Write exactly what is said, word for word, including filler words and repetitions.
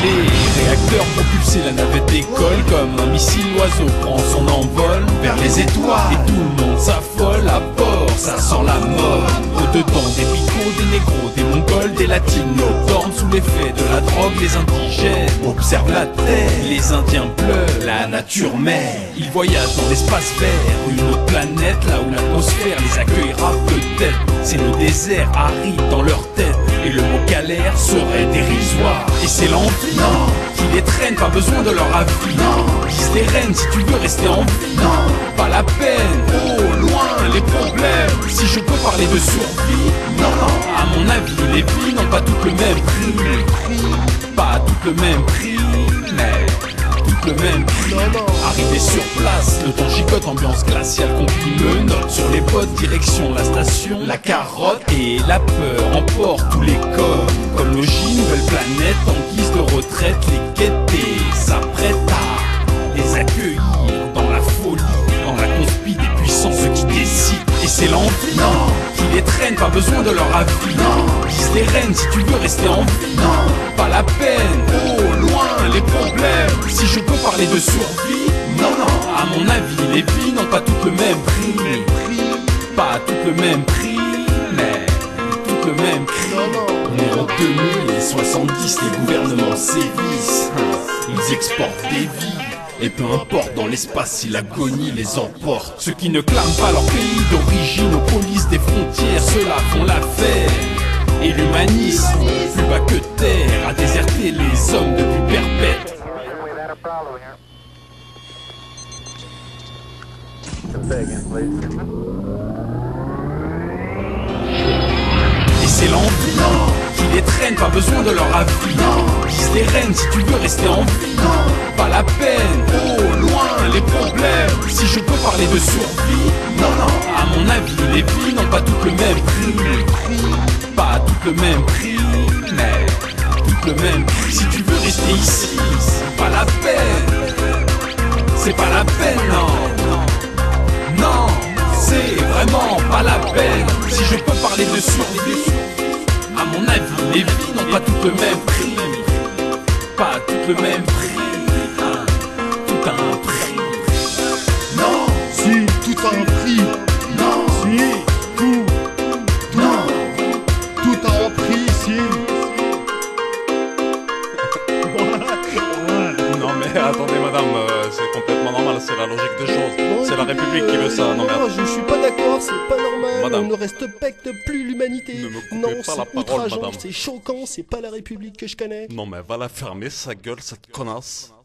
Les réacteurs propulsés, la navette décolle comme un missile, l'oiseau prend son envol vers les étoiles. Et tout le monde s'affole à bord, ça sent la mort. Au-dedans des picots, des négros, des mongols, des latinos dorment sous l'effet de la drogue. Les indigènes observent la terre, les indiens pleurent, la nature mère. Ils voyagent dans l'espace vert, une autre planète, là où l'atmosphère les accueillera peut-être. C'est le désert aride dans leur tête, et le mot galère serait dérisoire. Et c'est l'envie, non, qui les traîne, pas besoin de leur avis. Non, guise les rênes si tu veux rester en vie. Non, pas la peine, oh loin les problèmes. Si je peux parler de survie, non, non, à mon avis les vies n'ont pas toutes le même prix. Pas toutes le même prix, mais toutes le même prix. Arrivé sur place, le temps gigote, ambiance glaciale, compris me note sur les potes, direction la station. La carotte et la peur emportent tous les corps. Comme le J, nouvelle planète, en guise de retraite, les guetter s'apprêtent à les accueillir dans la folie, dans la conspi des puissants, ceux qui décident. Et c'est l'envie, non, qui les traîne, pas besoin de leur avis. Non, guise les rênes si tu veux rester en vie. Non, pas la peine, oh loin les problèmes. Si je peux parler de survie, non, non, à mon avis les vies n'ont pas toutes le même prix. Pas toutes le même prix, mais toutes le même prix. On est en deux mille soixante-dix, les gouvernements sévissent. Ils exportent des vies, et peu importe dans l'espace si l'agonie les emporte. Ceux qui ne clament pas leur pays d'origine aux polices des frontières, ceux-là font l'affaire. Et l'humanisme, plus bas que terre, a déserté les hommes depuis perpète. Et c'est l'envie, non, qui les traîne, pas besoin de leur avis. Non, guise les rênes si tu veux rester en vie. Non, pas la peine, oh loin les problèmes. Si je peux parler de survie, non, non, à mon avis les vies n'ont pas toutes le même prix. Pas toutes le même prix, mais toutes le même prix. Si tu veux rester ici, c'est pas la peine. C'est pas la peine, non. Non, c'est vraiment pas la peine. Si je peux parler de survie, à mon avis, les vies n'ont pas toutes le même prix. Pas toutes le même prix. Hein, tout a un prix. Non, si, tout a un prix. Non, Si, tout, non. tout a un prix, si. Non mais attendez madame, euh, c'est complètement normal, c'est la logique des choses. Bon, C'est la écoute, République qui veut ça, non mais Non, je suis pas d'accord, c'est pas normal. Madame. On ne respecte plus l'humanité. Ne me coupez Non, pas la c'est parole, outrageant, madame. c'est choquant, c'est pas la République que je connais. Non mais va la fermer sa gueule cette connasse.